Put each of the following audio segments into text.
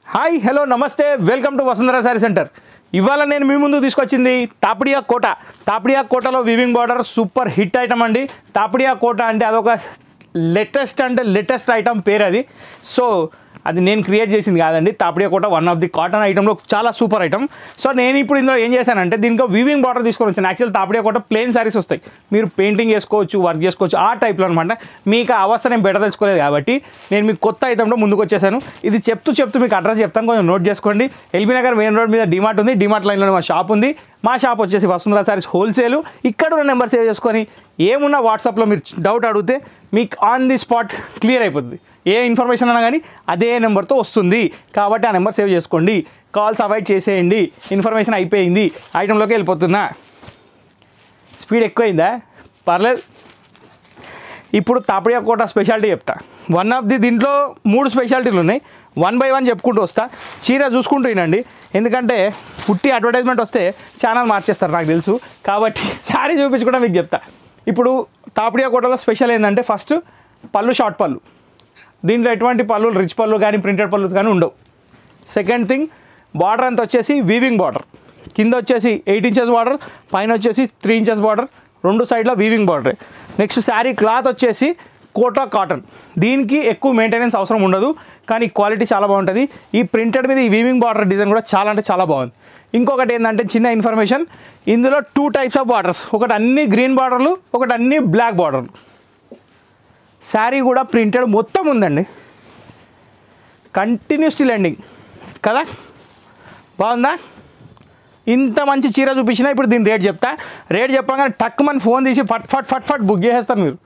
Hi hello నమస్తే welcome to Vasundhara sari centre. ఇవాళ నేను మీ ముందుకు తీసుకొచ్చింది తాపడియా కోట. తాపడియా కోటలో weaving border super hit item అండి. తాపడియా కోట అంటే అదొక లేటెస్ట్ ఐటమ్ పేరు అది. సో అది నేను క్రియేట్ చేసింది కాదండి. Tapadiya Kota one of the cotton ఐటమ్లో చాలా సూపర్ ఐటమ్. సో నేను ఇప్పుడు ఇందులో ఏం చేశానంటే దీనికి వీవింగ్ బార్డర్ తీసుకొని వచ్చాను. యాక్చువల్ తాపడియా కోట ప్లెయిన్ సారీస్ వస్తాయి, మీరు పెయింటింగ్ చేసుకోవచ్చు, వర్క్ చేసుకోవచ్చు, ఆ టైప్లో అనమాట. మీకు ఆ అవస్థ నేను బెటర్ తెలుసుకోలేదు కాబట్టి నేను మీకు కొత్త ఐటమ్లో ముందుకు వచ్చేసాను. ఇది చెప్తూ మీకు అడ్రస్ చెప్తాను, కొంచెం నోట్ చేసుకోండి. ఎల్బీ నగర్ మెయిన్ రోడ్ మీద డిమార్ట్ ఉంది. డిమార్ట్ లైన్లో మా షాప్ ఉంది. మా షాప్ వచ్చేసి వసుంధర సారీస్ హోల్సేల్. ఇక్కడ ఉన్న నెంబర్ సేవ్ చేసుకొని ఏమున్నా వాట్సాప్లో మీరు డౌట్ అడిగితే మీకు ఆన్ ది స్పాట్ క్లియర్ అయిపోతుంది. ఏ ఇన్ఫర్మేషన్ అన్నా కానీ అదే నెంబర్తో వస్తుంది కాబట్టి ఆ నెంబర్ సేవ్ చేసుకోండి. కాల్స్ అవాయిడ్ చేసేయండి. ఇన్ఫర్మేషన్ అయిపోయింది, ఐటెంలోకి వెళ్ళిపోతున్నా. స్పీడ్ ఎక్కువైందా? పర్లేదు. ఇప్పుడు తాపడియా కోట స్పెషాలిటీ చెప్తా. వన్ ఆఫ్ ది దీంట్లో 3 స్పెషాలిటీలు ఉన్నాయి. వన్ బై వన్ చెప్పుకుంటూ వస్తా. చీర చూసుకుంటూ వినండి, ఎందుకంటే పుట్టి అడ్వర్టైజ్మెంట్ వస్తే ఛానల్ మార్చేస్తారు నాకు తెలుసు. కాబట్టి శారీ చూపించుకుంటా మీకు చెప్తా. ఇప్పుడు తాపడియా కోటలో స్పెషల్ ఏంటంటే ఫస్ట్ పళ్ళు, షార్ట్ పళ్ళు. దీంట్లో ఎటువంటి పళ్ళు, రిచ్ పళ్ళు కానీ ప్రింటెడ్ పళ్ళు కానీ ఉండవు. సెకండ్ థింగ్, బార్డర్ అంతా వచ్చేసి వీవింగ్ బార్డర్. కింద వచ్చేసి 8 ఇంచెస్ బార్డర్, పైన వచ్చేసి 3 ఇంచెస్ బార్డర్, రెండు సైడ్లో weaving border. Next sari cloth వచ్చేసి కోటా కాటన్. దీనికి ఎక్కువ మెయింటెనెన్స్ అవసరం ఉండదు, కానీ క్వాలిటీ చాలా బాగుంటుంది. ఈ ప్రింటెడ్ మీద ఈ వీవింగ్ బార్డర్ డిజైన్ కూడా చాలా అంటే చాలా బాగుంది. ఇంకొకటి ఏంటంటే చిన్న ఇన్ఫర్మేషన్, ఇందులో 2 టైప్స్ ఆఫ్ బార్డర్స్. ఒకటి అన్ని గ్రీన్ బార్డర్లు, ఒకటి అన్ని బ్లాక్ బార్డర్లు. శారీ కూడా ప్రింటెడ్ మొత్తం ఉందండి, కంటిన్యూ స్టిల్ ఎండింగ్ కదా. బాగుందా? ఇంత మంచి చీర చూపించినా ఇప్పుడు దీని రేట్ చెప్తా. రేట్ చెప్పగానే టక్ మన ఫోన్ తీసి ఫట్ బుక్ చేసేస్తారు మీరు.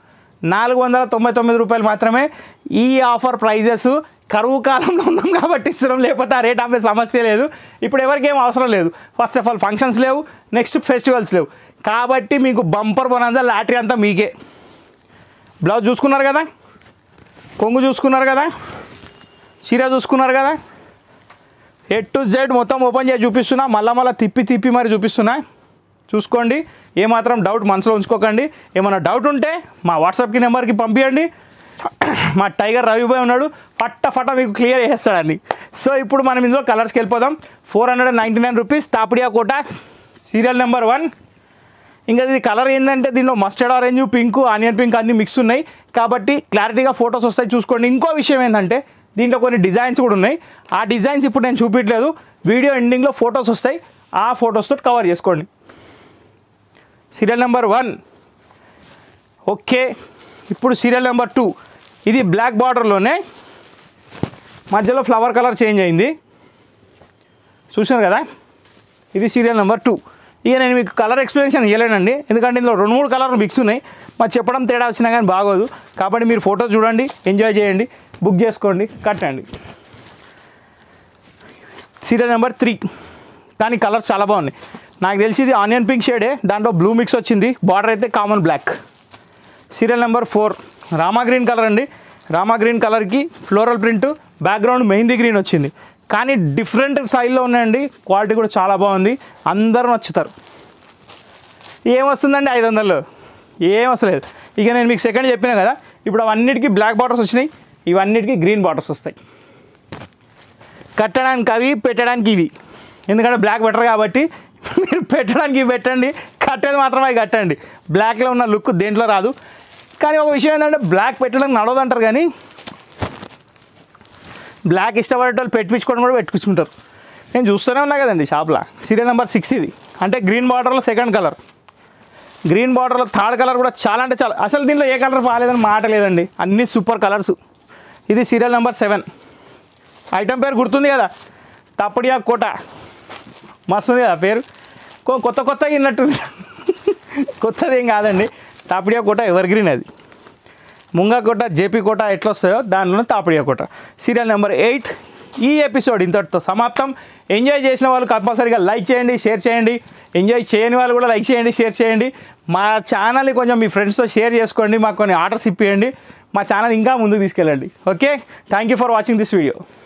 499 రూపాయలు మాత్రమే. ఈ ఆఫర్ ప్రైజెస్ కరువు కాలంలో ఉన్నాం కాబట్టి ఇస్తున్నాం, లేకపోతే ఆ రేట్ ఆపే సమస్య లేదు. ఇప్పుడు ఎవరికి ఏం అవసరం లేదు. ఫస్ట్ ఆఫ్ ఆల్ ఫంక్షన్స్ లేవు, నెక్స్ట్ ఫెస్టివల్స్ లేవు, కాబట్టి మీకు బంపర్ బోనంతా లాటరీ అంతా మీకే. బ్లౌజ్ చూసుకున్నారు కదా, కొంగు చూసుకున్నారు కదా, చీర చూసుకున్నారు కదా, A to Z మొత్తం ఓపెన్ చేసి చూపిస్తున్నా. మళ్ళీ తిప్పి మరి చూపిస్తున్నా. చూసుకోండి. ఏమాత్రం డౌట్ మనసులో ఉంచుకోకండి. ఏమైనా డౌట్ ఉంటే మా వాట్సాప్కి నెంబర్కి పంపించండి. మా టైగర్ రవిబాయ్ ఉన్నాడు, ఫట్ట మీకు క్లియర్ చేస్తాడండి. సో ఇప్పుడు మనం ఇందులో కలర్స్కి వెళ్ళిపోదాం. 499 rupees Tapadiya Kota serial number 1. ఇంకా ఇది కలర్ ఏంటంటే దీనిలో mustard orange, pink, onion pink అన్నీ మిక్స్ ఉన్నాయి కాబట్టి క్లారిటీగా ఫొటోస్ వస్తాయి, చూసుకోండి. ఇంకో విషయం ఏంటంటే దీంట్లో కొన్ని డిజైన్స్ కూడా ఉన్నాయి. ఆ డిజైన్స్ ఇప్పుడు నేను చూపించలేదు, వీడియో ఎండింగ్లో ఫొటోస్ వస్తాయి, ఆ ఫొటోస్తో కవర్ చేసుకోండి. Serial number 1 okay. ఇప్పుడు సీరియల్ నెంబర్ 2. ఇది బ్లాక్ బార్డర్లోనే మధ్యలో ఫ్లవర్ కలర్ చేంజ్ అయింది, చూసినారు కదా. ఇది సీరియల్ నెంబర్ 2. ఇక నేను మీకు కలర్ ఎక్స్ప్లెనేషన్ ఇవ్వలేనండి, ఎందుకంటే ఇందులో 2-3 కలర్లు మిక్స్ ఉన్నాయి. మరి చెప్పడం తేడా వచ్చినా కానీ బాగోదు. కాబట్టి మీరు ఫొటోస్ చూడండి, ఎంజాయ్ చేయండి, బుక్ చేసుకోండి, కట్టండి. Serial number 3. దాని కలర్స్ చాలా బాగున్నాయి. నాకు తెలిసి ఇది ఆనియన్ పింక్ షేడే, దాంట్లో బ్లూ మిక్స్ వచ్చింది, బార్డర్ అయితే common black. Serial number 4 Rama green colour అండి. రామా గ్రీన్ కలర్కి floral print, background mehndi green వచ్చింది, కానీ డిఫరెంట్ స్టైల్లో ఉన్నాయండి. క్వాలిటీ కూడా చాలా బాగుంది, అందరూ నచ్చుతారు. ఏమొస్తుందండి 500, ఏం వస్తలేదు. ఇక నేను మీకు సెకండ్ చెప్పినా కదా, ఇప్పుడు అవన్నిటికీ బ్లాక్ బార్డర్స్ వచ్చినాయి, ఇవన్నిటికీ గ్రీన్ బార్డర్స్ వస్తాయి. కట్టడానికి అవి, పెట్టడానికి ఇవి. ఎందుకంటే బ్లాక్ బెటర్ కాబట్టి మీరు పెట్టడానికి ఇవి పెట్టండి, కట్టేది మాత్రమే అవి కట్టండి. బ్లాక్లో ఉన్న లుక్ దేంట్లో రాదు. కానీ ఒక విషయం ఏంటంటే బ్లాక్ పెట్టడానికి నడవదంటారు, కానీ బ్లాక్ ఇష్టపడే వాళ్ళు పెట్టించుకోవడం కూడా పెట్టుకుంటారు. నేను చూస్తూనే ఉన్నా కదండి షాప్లో. సీరియల్ నెంబర్ 6 ఇది. అంటే గ్రీన్ బార్డర్లో సెకండ్ కలర్, గ్రీన్ బార్డర్లో థర్డ్ కలర్ కూడా చాలా అంటే చాలా. అసలు దీంట్లో ఏ కలర్ బాగాలేదని మాట లేదండి, అన్నీ సూపర్ కలర్స్. ఇది సీరియల్ నెంబర్ 7. ఐటమ్ పేరు గుర్తుంది కదా, తాపడియా కోట. మస్తుంది కదా పేరు, కొత్తగా విన్నట్టుంది. కొత్తది ఏం కాదండి, తాపడియా కోట ఎవర్ గ్రీన్. అది ముంగా కోట, జేపీ కోట ఎట్లా వస్తాయో దానిలోనే తాపడియా కోట. Serial number 8. ఈ ఎపిసోడ్ ఇంతటితో సమాప్తం. ఎంజాయ్ చేసిన వాళ్ళు కంపల్సరీగా లైక్ చేయండి, షేర్ చేయండి. ఎంజాయ్ చేయని వాళ్ళు కూడా లైక్ చేయండి, షేర్ చేయండి. మా ఛానల్ని కొంచెం మీ ఫ్రెండ్స్తో షేర్ చేసుకోండి, మాకు కొన్ని ఆర్డర్స్ ఇప్పియండి. మా ఛానల్ ఇంకా ముందుకు తీసుకెళ్ళండి. Okay, thank you for watching this video.